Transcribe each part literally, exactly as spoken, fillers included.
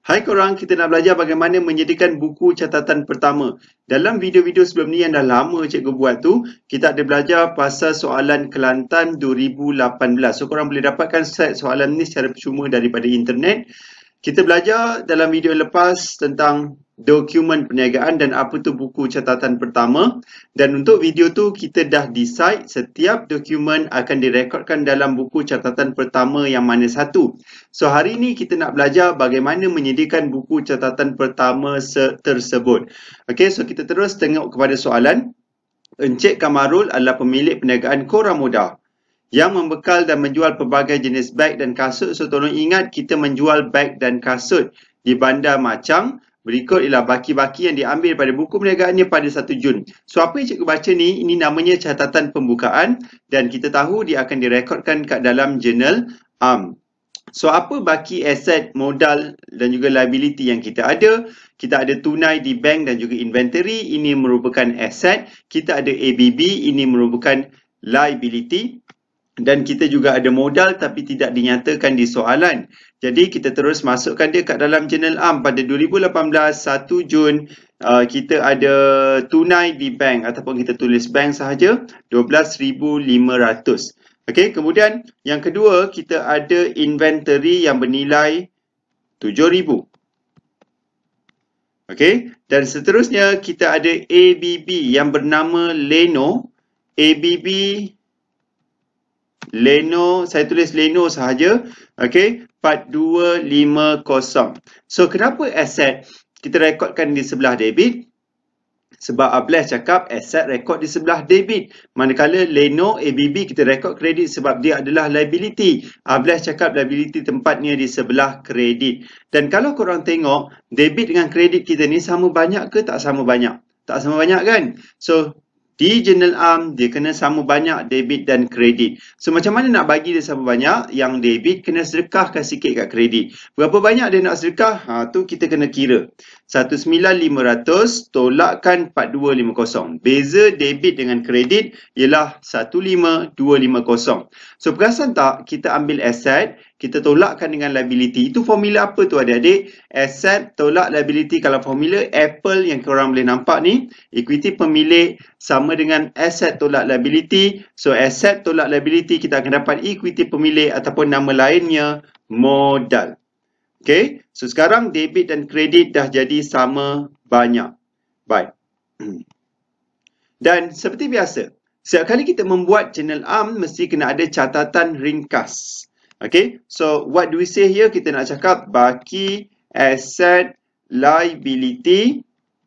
Hai korang, kita nak belajar bagaimana menyediakan buku catatan pertama. Dalam video-video sebelum ni yang dah lama cikgu buat tu, kita ada belajar pasal soalan Kelantan dua ribu lapan belas. So korang boleh dapatkan set soalan ni secara percuma daripada internet. Kita belajar dalam video lepas tentang dokumen perniagaan dan apa tu buku catatan pertama. Dan untuk video tu kita dah decide setiap dokumen akan direkodkan dalam buku catatan pertama yang mana satu. So hari ni kita nak belajar bagaimana menyediakan buku catatan pertama tersebut. Okey, so kita terus tengok kepada soalan. Encik Kamarul adalah pemilik perniagaan Koramoda yang membekal dan menjual pelbagai jenis beg dan kasut. So tolong ingat kita menjual beg dan kasut di Bandar Macang. Berikut ialah baki-baki yang diambil pada buku perniagaannya pada satu Jun. So apa yang cikgu baca ni, ini namanya catatan pembukaan dan kita tahu dia akan direkodkan kat dalam jurnal am. So apa baki aset, modal dan juga liability yang kita ada? Kita ada tunai di bank dan juga inventory, ini merupakan aset. Kita ada A B B, ini merupakan liability. Dan kita juga ada modal tapi tidak dinyatakan di soalan. Jadi kita terus masukkan dia kat dalam jurnal am. Pada dua ribu lapan belas, satu Jun, uh, kita ada tunai di bank ataupun kita tulis bank sahaja dua belas ribu lima ratus. Okey, kemudian yang kedua kita ada inventory yang bernilai tujuh ribu. Okey, dan seterusnya kita ada A B B yang bernama Leno. A B B Leno, saya tulis Leno sahaja. Okey, empat dua lima kosong. So kenapa aset kita rekodkan di sebelah debit? Sebab Ablas cakap aset rekod di sebelah debit. Manakala Leno A B B kita rekod kredit sebab dia adalah liability. Ablas cakap liability tempatnya di sebelah kredit. Dan kalau korang tengok debit dengan kredit kita ni sama banyak ke tak sama banyak? Tak sama banyak kan? So di jurnal am, dia kena sama banyak debit dan kredit. So, macam mana nak bagi dia sama banyak? Yang debit kena sedekahkan sikit kat kredit. Berapa banyak dia nak sedekah? Ha, tu kita kena kira. satu sembilan lima ratus tolakkan empat dua lima kosong. Beza debit dengan kredit ialah satu lima dua lima kosong. So, perasan tak? Kita ambil aset, kita tolakkan dengan liability. Itu formula apa tu adik-adik? Asset tolak liability. Kalau formula Apple yang korang boleh nampak ni, equity pemilik sama dengan asset tolak liability. So asset tolak liability kita akan dapat equity pemilik ataupun nama lainnya modal. Okay, so sekarang debit dan kredit dah jadi sama banyak. Baik. Dan seperti biasa, setiap kali kita membuat jurnal am mesti kena ada catatan ringkas. Okay, so what do we say here? Kita nak cakap baki, asset, liability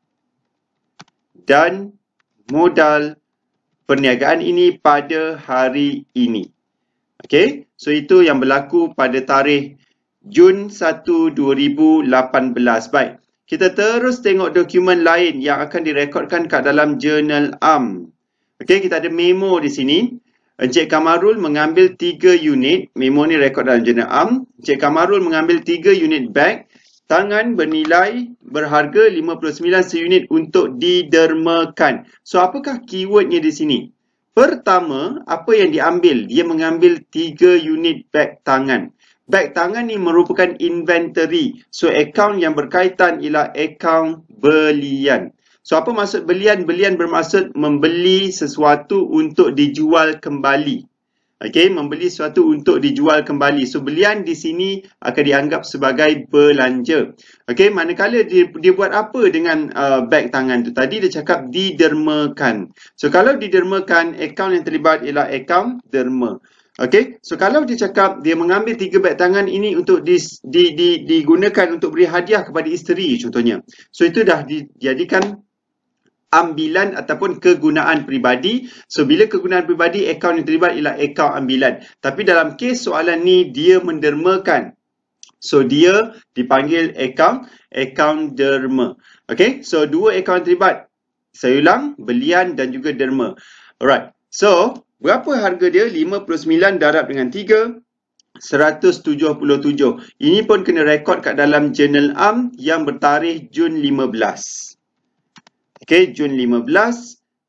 dan modal perniagaan ini pada hari ini. Okey, so itu yang berlaku pada tarikh Jun satu dua ribu lapan belas. Baik, kita terus tengok dokumen lain yang akan direkodkan kat dalam jurnal am. Okey, kita ada memo di sini. Encik Kamarul mengambil tiga unit, memo ni rekod dalam jurnal am. Encik Kamarul mengambil tiga unit beg tangan bernilai berharga lima puluh sembilan seunit untuk didermakan. So, apakah keywordnya di sini? Pertama, apa yang diambil? Dia mengambil tiga unit beg tangan. Beg tangan ni merupakan inventory. So, akaun yang berkaitan ialah akaun belian. So, apa maksud belian? Belian bermaksud membeli sesuatu untuk dijual kembali. Okey, membeli sesuatu untuk dijual kembali. So, belian di sini akan dianggap sebagai belanja. Okey, manakala dia, dia buat apa dengan uh, beg tangan tu? Tadi dia cakap didermakan. So, kalau didermakan, akaun yang terlibat ialah akaun derma. Okey, so kalau dia cakap dia mengambil tiga beg tangan ini untuk di, di, di, digunakan untuk beri hadiah kepada isteri contohnya. So, itu dah dijadikan ambilan ataupun kegunaan peribadi. So, bila kegunaan peribadi, akaun yang terlibat ialah akaun ambilan. Tapi dalam kes soalan ni, dia mendermakan. So, dia dipanggil akaun, akaun derma. Okay, so dua akaun terlibat. Saya ulang, belian dan juga derma. Alright, so berapa harga dia? lima puluh sembilan darab dengan tiga, seratus tujuh puluh tujuh. Ini pun kena rekod kat dalam jurnal am yang bertarikh Jun lima belas. Okey, Jun lima belas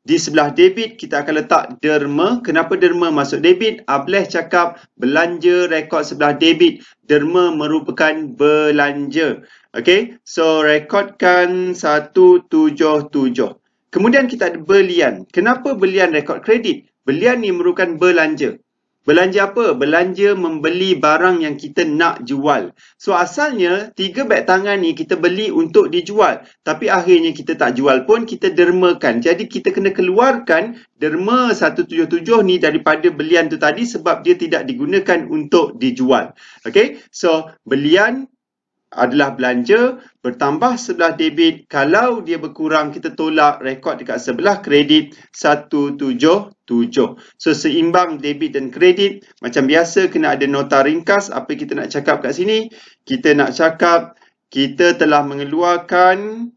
Di sebelah debit, kita akan letak derma. Kenapa derma masuk debit? Ableh cakap belanja rekod sebelah debit. Derma merupakan belanja. Okay, so rekodkan seratus tujuh puluh tujuh. Kemudian kita ada belian. Kenapa belian rekod kredit? Belian ni merupakan belanja. Belanja apa? Belanja membeli barang yang kita nak jual. So asalnya tiga beg tangan ni kita beli untuk dijual. Tapi akhirnya kita tak jual pun, kita dermakan. Jadi kita kena keluarkan derma seratus tujuh puluh tujuh ni daripada belian tu tadi sebab dia tidak digunakan untuk dijual. Okay, so belian adalah belanja, bertambah sebelah debit. Kalau dia berkurang, kita tolak rekod dekat sebelah kredit seratus tujuh puluh tujuh. So seimbang debit dan kredit. Macam biasa kena ada nota ringkas. Apa kita nak cakap kat sini? Kita nak cakap kita telah mengeluarkan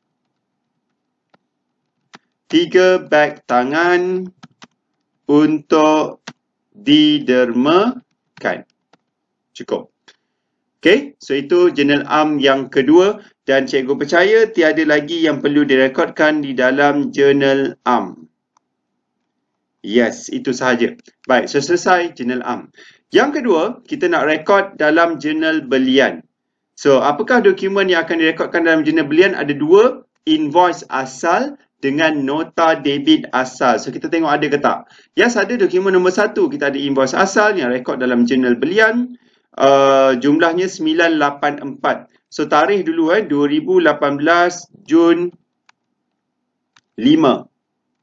tiga beg tangan untuk didermakan. Cukup. Okay, so itu jurnal am yang kedua dan cikgu percaya tiada lagi yang perlu direkodkan di dalam jurnal am. Yes, itu sahaja. Baik, so selesai jurnal am. Yang kedua, kita nak rekod dalam jurnal belian. So, apakah dokumen yang akan direkodkan dalam jurnal belian? Ada dua, invoice asal dengan nota debit asal. So, kita tengok ada ke tak? Yes, ada dokumen nombor satu. Kita ada invoice asal yang rekod dalam jurnal belian. Uh, jumlahnya sembilan lapan empat. So tarikh dulu eh dua ribu lapan belas Jun lima.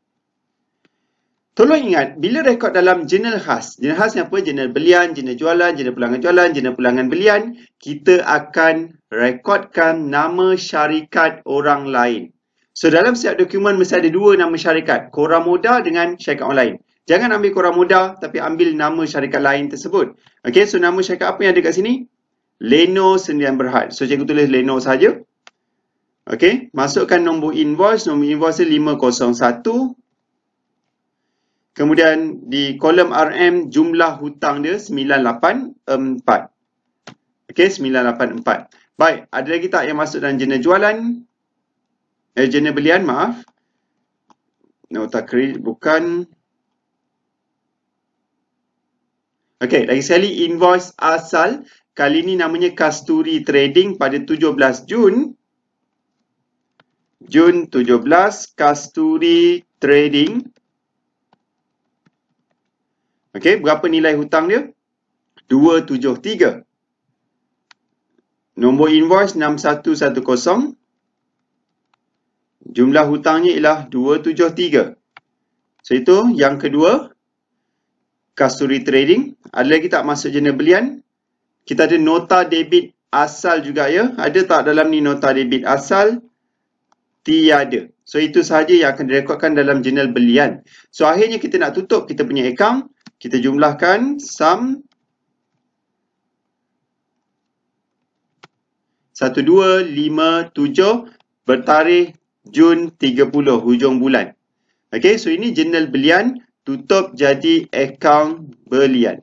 Tolong ingat, bila rekod dalam jurnal khas, jurnal khas ni apa? Jurnal belian, jurnal jualan, jurnal pulangan jualan, jurnal pulangan belian, kita akan rekodkan nama syarikat orang lain. So dalam setiap dokumen mesti ada dua nama syarikat, Koramoda dengan syarikat orang lain. Jangan ambil Koramoda tapi ambil nama syarikat lain tersebut. Okey, so nama syarikat apa yang ada kat sini? Leno Sdn Bhd. So cikgu tulis Leno saja. Okey, masukkan nombor invoice, nombor invoice lima kosong satu. Kemudian di kolom R M jumlah hutang dia sembilan lapan empat. Okey, sembilan lapan empat. Baik, ada lagi tak yang masuk dalam jurnal jualan? Eh, jurnal belian, maaf. Nota kredit bukan. Okey, lagi sekali invoice asal. Kali ini namanya Kasturi Trading pada tujuh belas Jun. Jun tujuh belas, Kasturi Trading. Okey, berapa nilai hutang dia? dua tujuh tiga. Nombor invoice enam satu satu kosong. Jumlah hutangnya ialah dua tujuh tiga. So itu yang kedua. Kasturi Trading. Ada lagi tak masuk jurnal belian? Kita ada nota debit asal juga ya. Ada tak dalam ni nota debit asal? Tiada. So itu sahaja yang akan direkodkan dalam jurnal belian. So akhirnya kita nak tutup kita punya akaun. Kita jumlahkan sum satu dua lima tujuh bertarikh Jun tiga puluh hujung bulan. Okey, so ini jurnal belian. Tutup jadi akaun belian.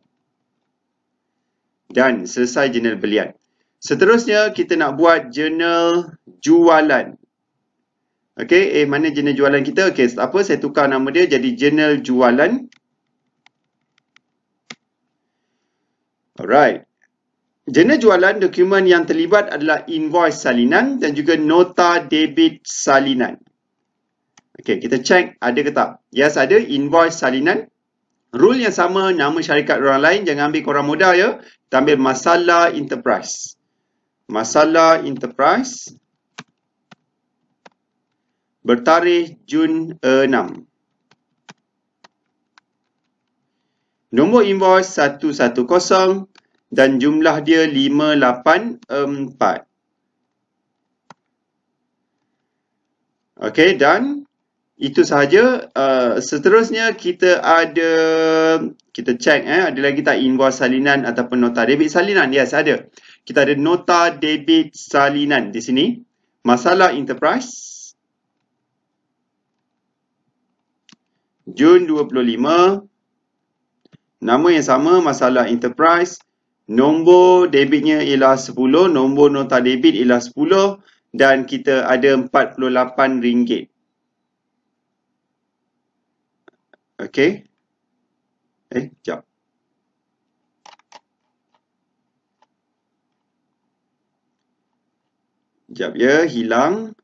Dan selesai jurnal belian. Seterusnya kita nak buat jurnal jualan. Okey, eh mana jurnal jualan kita? Okey, apa? Saya tukar nama dia jadi jurnal jualan. Alright. Jurnal jualan, dokumen yang terlibat adalah invoice salinan dan juga nota debit salinan. Okey, kita cek ada ke tak? Yes, ada invoice salinan. Rule yang sama, nama syarikat orang lain. Jangan ambil Koramoda ya. Kita ambil Masalah Enterprise. Masalah Enterprise. Bertarikh Jun enam. Nombor invoice satu satu kosong dan jumlah dia lima lapan empat. Okey, dan itu sahaja. Uh, seterusnya kita ada, kita cek eh, ada lagi tak invoice salinan ataupun nota debit salinan? Yes, ada. Kita ada nota debit salinan di sini. Masalah Enterprise. Jun dua puluh lima. Nama yang sama, Masalah Enterprise. Nombor debitnya ialah sepuluh. Nombor nota debit ialah sepuluh. Dan kita ada empat puluh lapan ringgit. Okey. Eh, jap. Jap ya, hilang.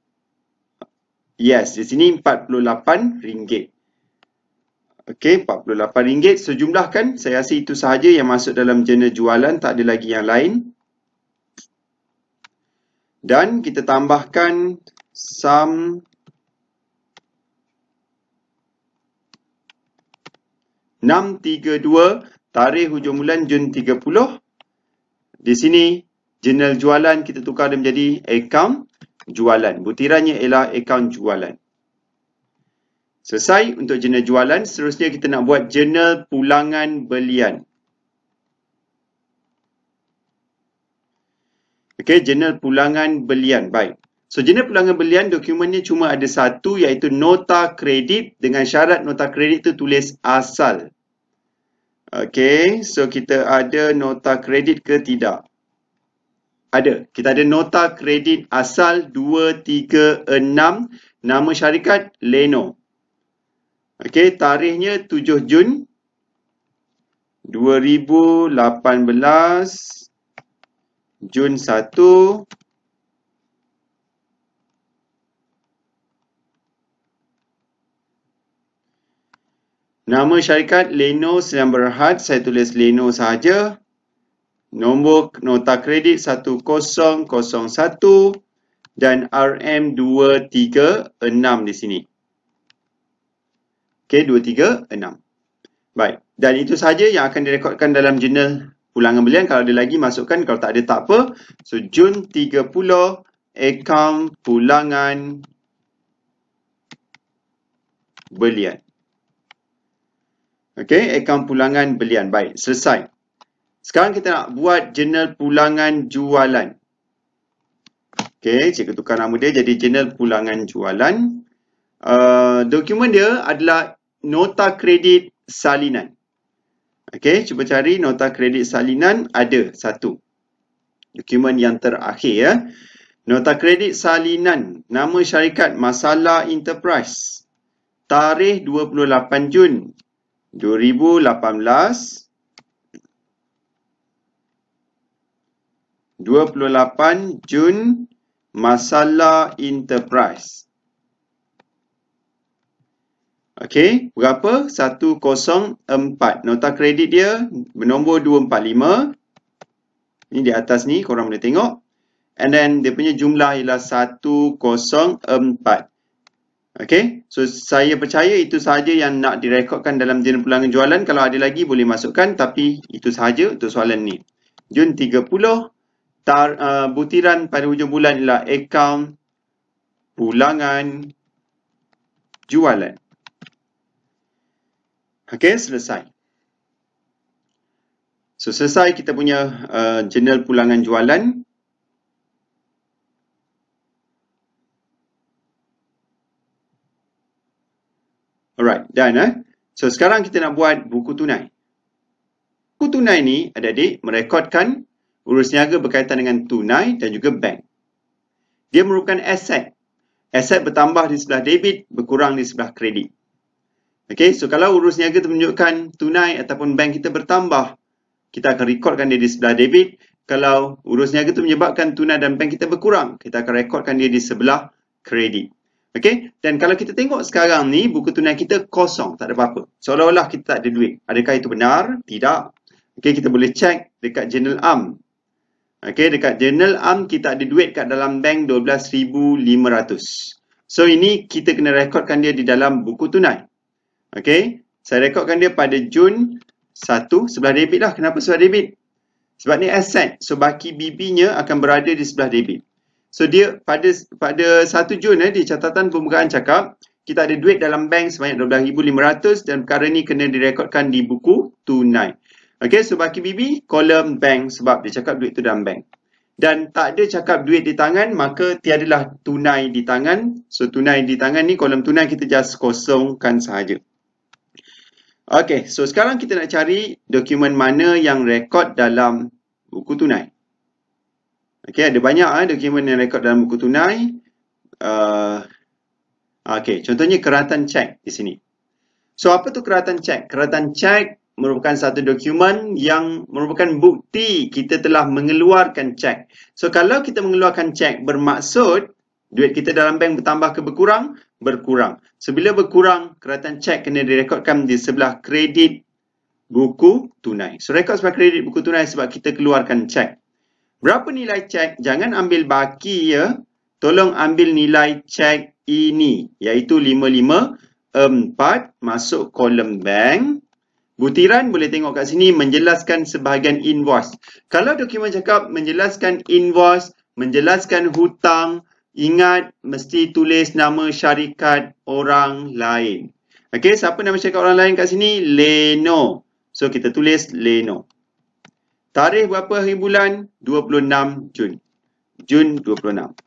Yes, di sini empat puluh lapan ringgit. Okey, empat puluh lapan ringgit. So, jumlahkan. Saya rasa itu sahaja yang masuk dalam jurnal jualan. Tak ada lagi yang lain. Dan kita tambahkan sum enam tiga dua, tarikh hujung bulan Jun tiga puluh. Di sini, jurnal jualan kita tukar dia menjadi akaun jualan. Butirannya ialah akaun jualan. Selesai untuk jurnal jualan. Seterusnya kita nak buat jurnal pulangan belian. Okey, jurnal pulangan belian. Baik. So, jurnal pulangan belian dokumennya cuma ada satu, iaitu nota kredit, dengan syarat nota kredit itu tulis asal. Okey, so kita ada nota kredit ke tidak? Ada. Kita ada nota kredit asal dua tiga enam, nama syarikat Leno. Okey, tarikhnya tujuh Jun dua ribu lapan belas, Jun satu. Nama syarikat Leno Sdn Bhd, saya tulis Leno sahaja. Nombor nota kredit satu kosong kosong satu dan R M dua tiga enam di sini. Okey, dua tiga enam. Baik, dan itu sahaja yang akan direkodkan dalam jurnal pulangan belian. Kalau ada lagi, masukkan. Kalau tak ada, tak apa. So, Jun tiga puluh, akaun pulangan belian. Okey, akaun pulangan belian. Baik, selesai. Sekarang kita nak buat jurnal pulangan jualan. Okey, cikgu tukar nama dia jadi jurnal pulangan jualan. Uh, dokumen dia adalah nota kredit salinan. Okey, cuba cari nota kredit salinan. Ada satu. Dokumen yang terakhir ya. Nota kredit salinan. Nama syarikat Masalah Enterprise. Tarikh dua puluh lapan Jun dua ribu lapan belas. dua puluh lapan Jun, Masalah Enterprise. Okey, berapa? satu kosong empat. Nota kredit dia bernombor dua empat lima. Ini di atas ni, korang boleh tengok. And then, dia punya jumlah ialah satu kosong empat. Okey, so saya percaya itu sahaja yang nak direkodkan dalam jurnal pulangan jualan. Kalau ada lagi, boleh masukkan. Tapi, itu sahaja untuk soalan ni. Jun tiga puluh. Tar, uh, butiran pada hujung bulan ialah akaun pulangan jualan. Okey, selesai. So, selesai kita punya uh, jurnal pulangan jualan. Alright, done eh. So, sekarang kita nak buat buku tunai. Buku tunai ni, adik-adik, merekodkan urus niaga berkaitan dengan tunai dan juga bank. Dia merupakan aset. Aset bertambah di sebelah debit, berkurang di sebelah kredit. Okey, so kalau urus niaga itu menunjukkan tunai ataupun bank kita bertambah, kita akan rekodkan dia di sebelah debit. Kalau urus niaga itu menyebabkan tunai dan bank kita berkurang, kita akan rekodkan dia di sebelah kredit. Okey, dan kalau kita tengok sekarang ni, buku tunai kita kosong, tak ada apa-apa. Seolah-olah kita tak ada duit. Adakah itu benar? Tidak. Okey, kita boleh cek dekat Jurnal A M. Okey, dekat Jurnal A M kita ada duit kat dalam bank dua belas ribu lima ratus. So, ini kita kena rekodkan dia di dalam buku tunai. Okey, saya rekodkan dia pada Jun satu, sebelah debit lah. Kenapa sebelah debit? Sebab ni aset. So, baki B B-nya akan berada di sebelah debit. So, dia pada pada satu Jun eh, di catatan pembukaan cakap, kita ada duit dalam bank sebanyak dua belas ribu lima ratus dan perkara ni kena direkodkan di buku tunai. Okey, so baki B B, kolom bank sebab dia cakap duit tu dalam bank. Dan tak ada cakap duit di tangan, maka tiadalah tunai di tangan. So, tunai di tangan ni, kolom tunai kita just kosongkan sahaja. Okey, so sekarang kita nak cari dokumen mana yang rekod dalam buku tunai. Okey, ada banyak eh, dokumen yang rekod dalam buku tunai. Uh, Okey, contohnya keratan cek di sini. So, apa tu keratan cek? Keratan cek merupakan satu dokumen yang merupakan bukti kita telah mengeluarkan cek. So, kalau kita mengeluarkan cek bermaksud duit kita dalam bank bertambah ke berkurang? Berkurang. So, bila berkurang, keratan cek kena direkodkan di sebelah kredit buku tunai. So, rekod sebelah kredit buku tunai sebab kita keluarkan cek. Berapa nilai cek? Jangan ambil baki ya. Tolong ambil nilai cek ini, iaitu lima lima empat masuk kolom bank. Butiran boleh tengok kat sini menjelaskan sebahagian invoice. Kalau dokumen cakap menjelaskan invoice, menjelaskan hutang, ingat mesti tulis nama syarikat orang lain. Okey, siapa nama syarikat orang lain kat sini? Leno. So, kita tulis Leno. Tarikh berapa hari bulan? dua puluh enam Jun. Jun dua puluh enam.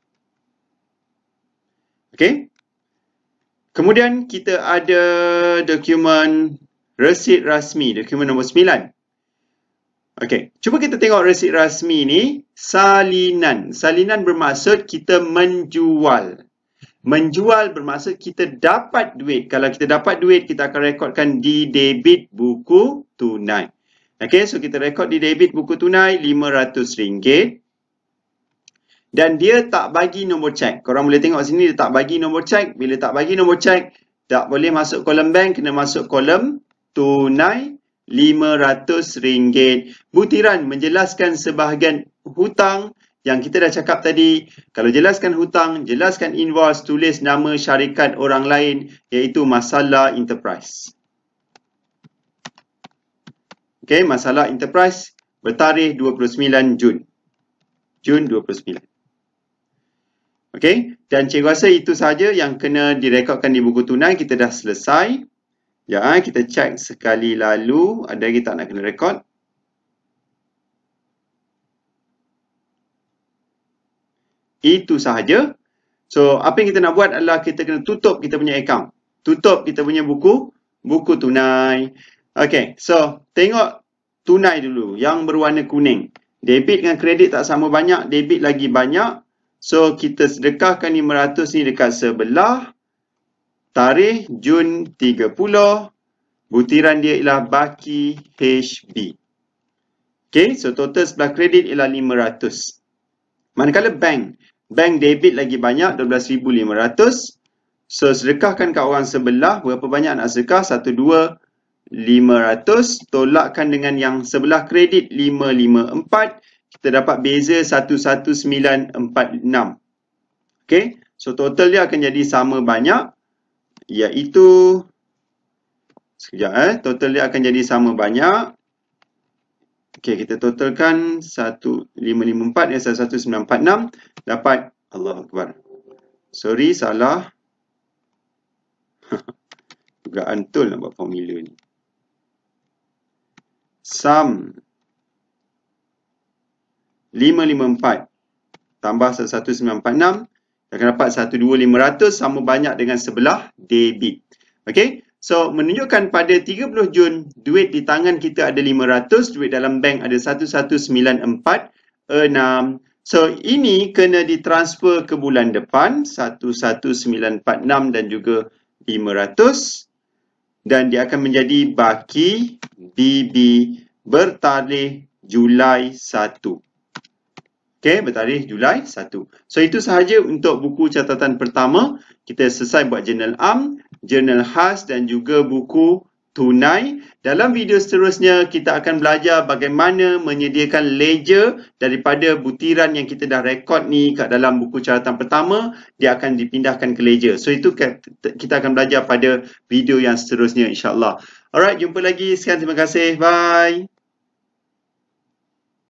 Okey. Kemudian kita ada dokumen resit rasmi, dokumen nombor sembilan. Okey, cuba kita tengok resit rasmi ni, salinan. Salinan bermaksud kita menjual. Menjual bermaksud kita dapat duit. Kalau kita dapat duit, kita akan rekodkan di debit buku tunai. Okey, so kita rekod di debit buku tunai lima ratus ringgit. Dan dia tak bagi nombor cek. Korang boleh tengok sini dia tak bagi nombor cek. Bila tak bagi nombor cek, tak boleh masuk kolom bank, kena masuk kolom tunai lima ratus ringgit. Butiran menjelaskan sebahagian hutang yang kita dah cakap tadi. Kalau jelaskan hutang, jelaskan invoice, tulis nama syarikat orang lain iaitu Masalah Enterprise. Okey, Masalah Enterprise bertarikh dua puluh sembilan Jun. Jun dua puluh sembilan. Okey, dan cikgu rasa itu sahaja yang kena direkodkan di buku tunai. Kita dah selesai. Ya, kita cek sekali lalu. Ada lagi tak nak kena rekod? Itu sahaja. So, apa yang kita nak buat adalah kita kena tutup kita punya account. Tutup kita punya buku, buku tunai. Okey, so tengok tunai dulu yang berwarna kuning. Debit dengan kredit tak sama banyak, debit lagi banyak. So, kita sedekahkan lima ratus ni dekat sebelah. Tarikh Jun tiga puluh. Butiran dia ialah baki H B. Okay, so total sebelah kredit ialah lima ratus. Manakala bank. Bank debit lagi banyak, dua belas ribu lima ratus. So, sedekahkan kat orang sebelah. Berapa banyak nak sedekah? satu, dua, lima ratus. Tolakkan dengan yang sebelah kredit lima lima empat. Kita dapat beza satu satu sembilan empat enam. Okay, so total dia akan jadi sama banyak. Iaitu, sekejap eh, total dia akan jadi sama banyak. Okay, kita totalkan satu lima lima empat ya, satu sembilan empat enam. Dapat, Allahu Akbar. Sorry, salah. Dugaan betul nak buat formula ni. Sum lima lima empat tambah satu sembilan empat enam akan dapat satu dua lima ratus sama banyak dengan sebelah debit. Okey, so menunjukkan pada tiga puluh Jun duit di tangan kita ada lima ratus, duit dalam bank ada satu satu sembilan empat enam. So ini kena ditransfer ke bulan depan satu satu sembilan empat enam dan juga lima ratus, dan dia akan menjadi baki B B bertarikh Julai satu. Okey, bertarikh Julai satu. So, itu sahaja untuk buku catatan pertama. Kita selesai buat jurnal am, jurnal khas dan juga buku tunai. Dalam video seterusnya, kita akan belajar bagaimana menyediakan ledger daripada butiran yang kita dah rekod ni kat dalam buku catatan pertama. Dia akan dipindahkan ke ledger. So, itu kita akan belajar pada video yang seterusnya insyaAllah. Alright, jumpa lagi. Sekian, terima kasih. Bye.